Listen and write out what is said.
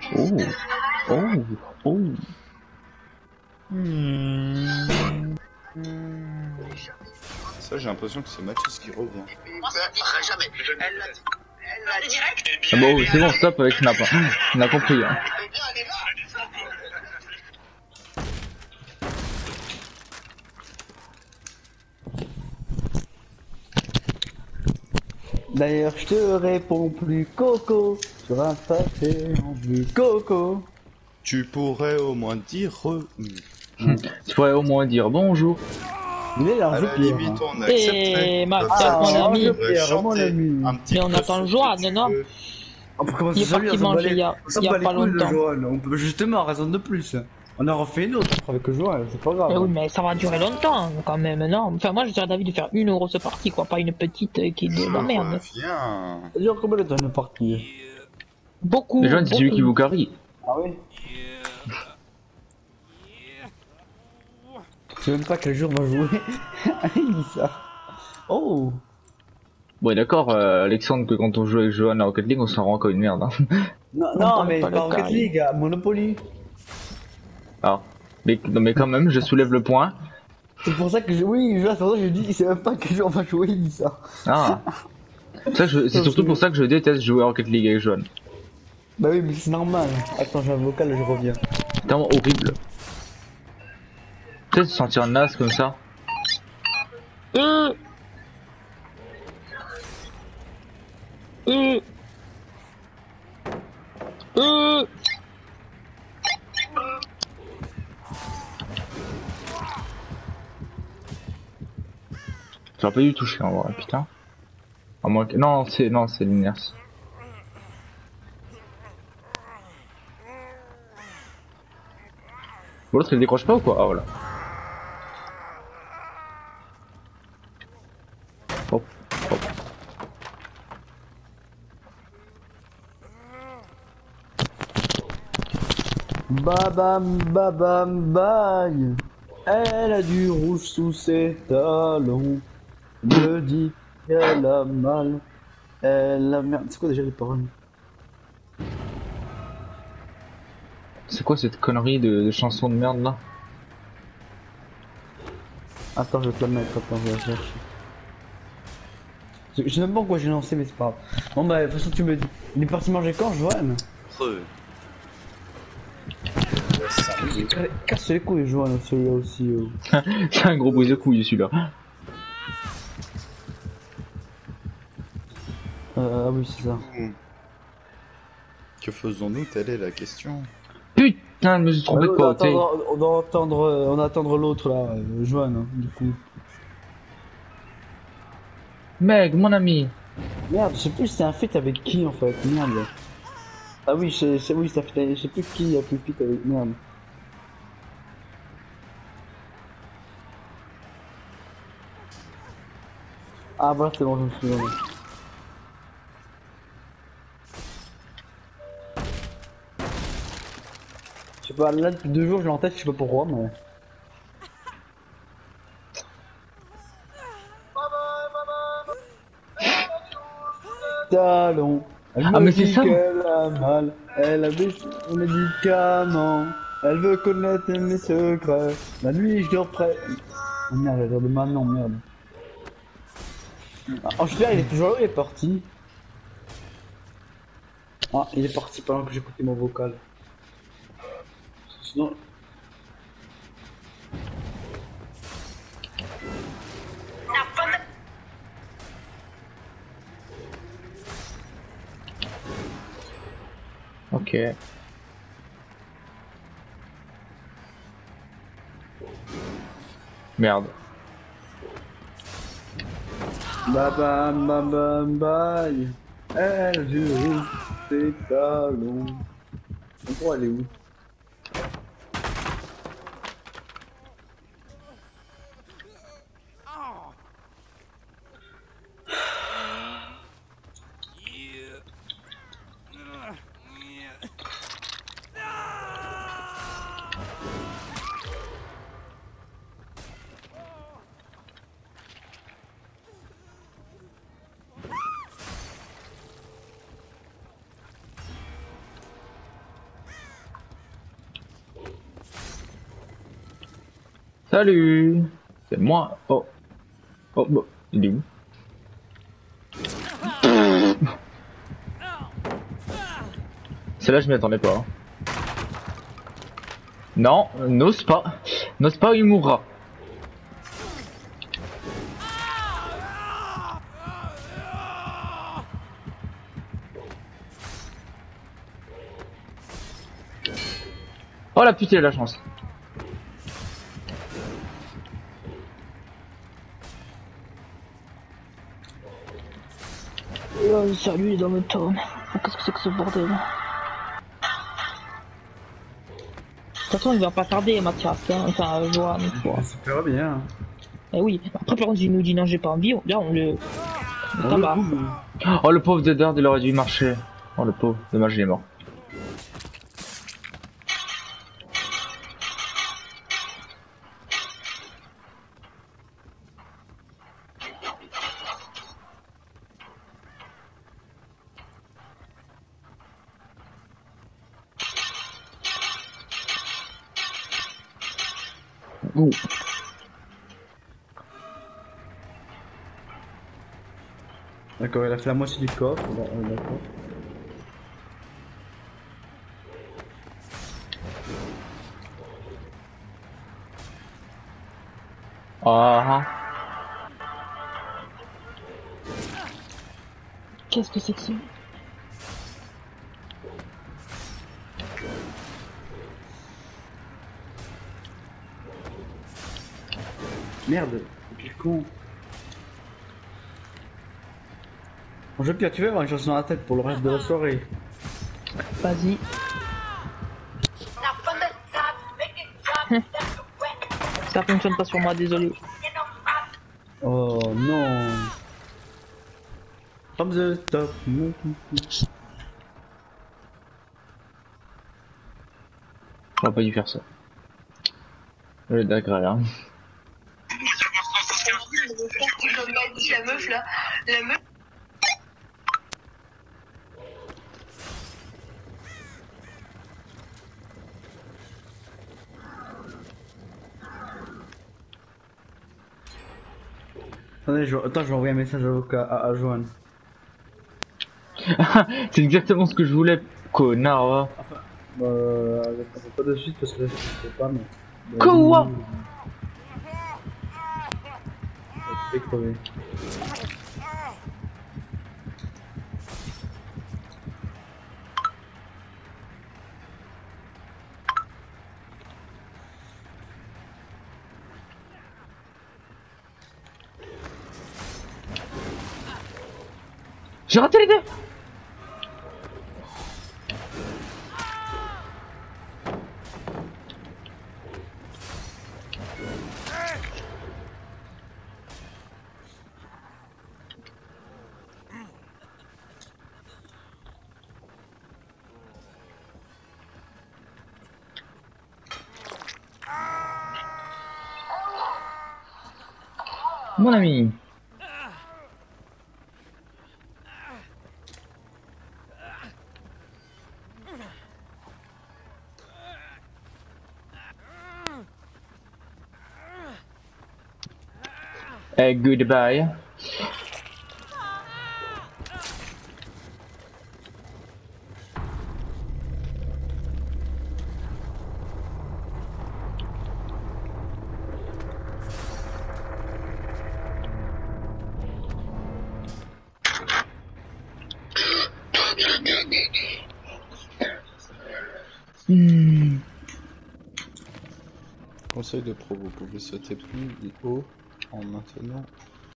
Oh, oh, oh. Ça, j'ai l'impression que c'est Mathis qui revient. Jamais. Elle l'a dit. Elle l'a dit direct. Ah bon, c'est bon, stop avec Snap. Hein. On a compris. Hein. Eh bien, elle est là. D'ailleurs, je te réponds plus coco sur un papier en bleu coco. Tu pourrais au moins dire Tu pourrais au moins dire bonjour. Il est là, à je la Pierre. limite, on accepterait. Et Mathias, Ah, mon ami. je Pierre, mon ami. Un petit Mais on peu attend ce le que Johan, tu non? veux. On peut commencer Il est sur lui, parti on s'en bat manger les- il y a on s'en pas bat les couilles, le longtemps. Johan. On peut justement, raison de plus. On en refait une autre après avec le Johan, c'est pas grave. Eh oui, mais ça va durer longtemps quand même, non? Enfin, moi je dirais David de faire une grosse partie, quoi, pas une petite qui est de la merde. Viens. Ça dure combien de temps une partie? Beaucoup. Les gens, c'est celui qui beaucoup. vous carry. Ah oui. Je sais même pas quel jour on va jouer. Il dit ça. Oh. Bon, d'accord, Alexandre, que quand on joue avec Johan à Rocket League, on s'en rend encore une merde. Hein. Non, On non, parle mais pas pas le Rocket carré. League, à Monopoly. Alors, mais, non, mais quand même, je soulève le point. C'est pour ça que oui, c'est pour ça que je dis, il sait même pas quel jour on va jouer, il dit ça. Ah. C'est surtout pour ça que je déteste jouer à Rocket League avec Johan. Bah oui, mais c'est normal. Attends, j'ai un vocal, je reviens. C'est tellement horrible. Tu sais, se sentir naze comme ça. J'aurais pas dû toucher en vrai, putain. À moins que... Non, c'est l'inertie. Bon, l'autre il décroche pas ou quoi? Ah voilà. Hop, hop. Babam, babam, bye. Elle a du rouge sous ses talons. Me dit qu'elle a mal. Elle a merde. C'est quoi déjà les paroles? C'est quoi cette connerie de chanson de merde là? Attends, je vais te la mettre. Attends, je vais la chercher. Je sais même pas pourquoi j'ai lancé, mais c'est pas grave. Bon, bah, de toute façon, tu me dis. Il est parti manger quand, Johan? Casse les couilles, Johan, celui-là aussi. C'est un gros bruit de couille celui-là. Ah oui, c'est ça. Que faisons-nous? Telle est la question. Putain, je me suis trompé de quoi, tu sais. On va attendre l'autre là, Johan, hein, du coup. Mec, mon ami. Merde, je sais plus si c'est un feat avec qui en fait, merde. Ah oui, oui, ça fait, je sais plus qui a plus feat avec, merde. Ah voilà, c'est bon, je me souviens. Je sais pas, là depuis 2 jours je l'ai en tête, je sais pas pourquoi, mais... Talon. Elle Ah, me mais c'est dit ça. qu'elle a mal, elle a des médicaments, elle veut connaître mes secrets, la nuit je dors près. Oh merde, elle a l'air de Manon, merde. Oh, je il est toujours là, il est parti. Ah, il est parti pendant que j'écoutais mon vocal. Sinon... Ok. Merde. Babam babam bye. Elle joue ses talons. On pourra aller où? Salut. C'est moi. Oh. Oh, bah, il est où? Celle-là, je m'y attendais pas. Hein. Non, n'ose pas. N'ose pas, il mourra. Oh la putain, la chance. Salut les hommes tomes. Qu'est-ce que c'est que ce bordel? De toute façon, il va pas tarder, Mathias. Hein. Enfin, Johan. Ça fera bien. Eh oui. Après, par contre, il nous dit non, j'ai pas envie. Là, on le. Tabac. Oh le pauvre Dedard, il aurait dû marcher. Oh le pauvre, dommage, il est mort. Ouh. D'accord, il a fait la moitié du coffre. D'accord. Ah. Qu'est-ce que c'est que ça? Merde, quel con. Bon, je Pierre, tu vas avoir une chance dans la tête pour le reste de la soirée. Vas-y. Ça fonctionne pas sur moi, désolé. Oh non. From the top. J'aurais pas dû faire ça. D'accord, hein. Comme m'a dit la meuf là, la meuf. Attendez, attends, je vais envoyer un message à Johan. C'est exactement ce que je voulais, connard. Va. Enfin, pas de suite parce que là, je sais pas, mais. Quoi? Je vais crever. J'ai raté les deux. Mon ami. Goodbye. Conseil de pro, vous pouvez sauter plus haut en maintenant